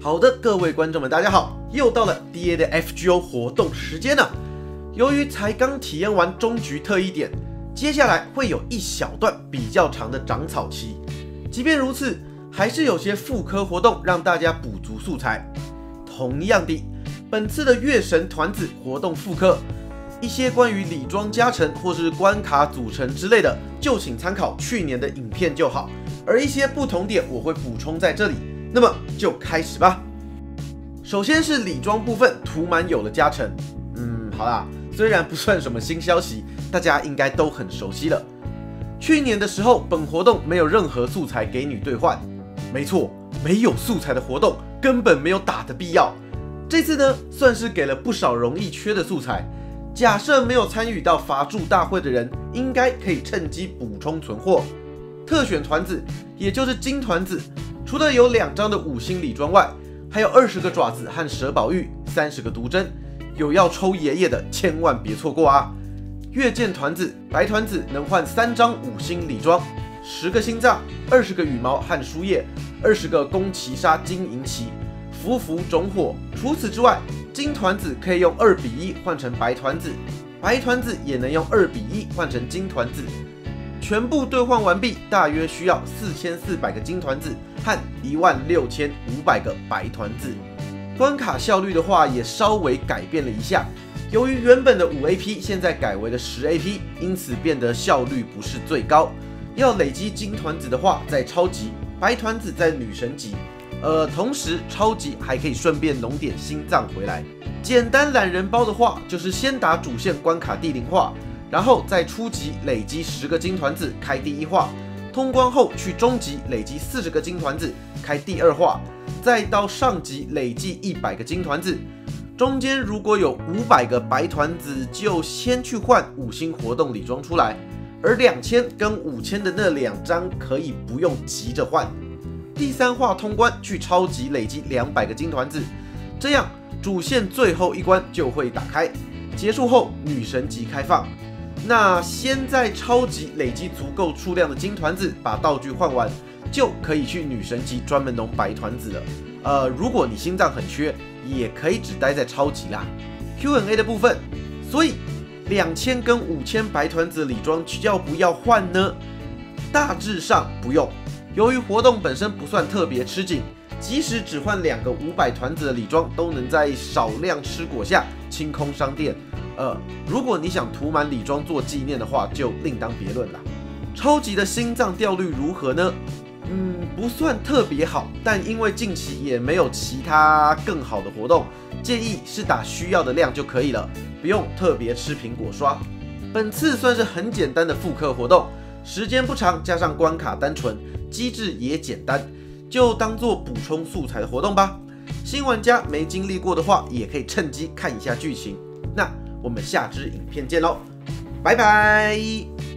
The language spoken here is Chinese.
好的，各位观众们，大家好，又到了 DA 的 FGO 活动时间了。由于才刚体验完终局特异点，接下来会有一小段比较长的长草期。即便如此，还是有些副科活动让大家补足素材。同样的，本次的月神团子活动副科，一些关于礼装加成或是关卡组成之类的，就请参考去年的影片就好。而一些不同点我会补充在这里。那么就开始吧。首先是礼装部分，涂满有了加成。好啦，虽然不算什么新消息，大家应该都很熟悉了。去年的时候，本活动没有任何素材给你兑换。没错，没有素材的活动根本没有打的必要。这次呢，算是给了不少容易缺的素材。假设没有参与到法助大会的人，应该可以趁机补充存货。特选团子，也就是金团子。除了有2张的5星礼装外，还有20个爪子和蛇宝玉，30个毒针。有要抽爷爷的，千万别错过啊！月剑团子，白团子能换3张5星礼装，10个心脏，20个羽毛和书叶，20个宫崎沙金银旗，符符种火。除此之外，金团子可以用2比1换成白团子，白团子也能用2比1换成金团子。全部兑换完毕，大约需要4400个金团子和16500个白团子。关卡效率的话，也稍微改变了一下。由于原本的5AP 现在改为了10AP， 因此变得效率不是最高。要累积金团子的话，在超级；白团子在女神级。同时超级还可以顺便弄点心脏回来。简单懒人包的话，就是先打主线关卡第0话。然后在初级累积10个金团子开第1话，通关后去中级累积40个金团子开第2话，再到上级累计100个金团子。中间如果有500个白团子，就先去换5星活动礼装出来，而2000跟5000的那2张可以不用急着换。第3话通关去超级累积200个金团子，这样主线最后一关就会打开。结束后女神级开放。那先在超级累积足够数量的金团子，把道具换完，就可以去女神级专门弄白团子了。如果你心脏很缺，也可以只待在超级啦。Q&A 的部分，所以2000跟5000白团子礼装要不要换呢？大致上不用，由于活动本身不算特别吃紧，即使只换2个500团子的礼装，都能在少量吃果下清空商店。如果你想涂满礼装做纪念的话，就另当别论啦。超级的心脏掉率如何呢？不算特别好，但因为近期也没有其他更好的活动，建议是打需要的量就可以了，不用特别吃苹果刷。本次算是很简单的复刻活动，时间不长，加上关卡单纯，机制也简单，就当做补充素材的活动吧。新玩家没经历过的话，也可以趁机看一下剧情。那我们下支影片见喽，拜拜。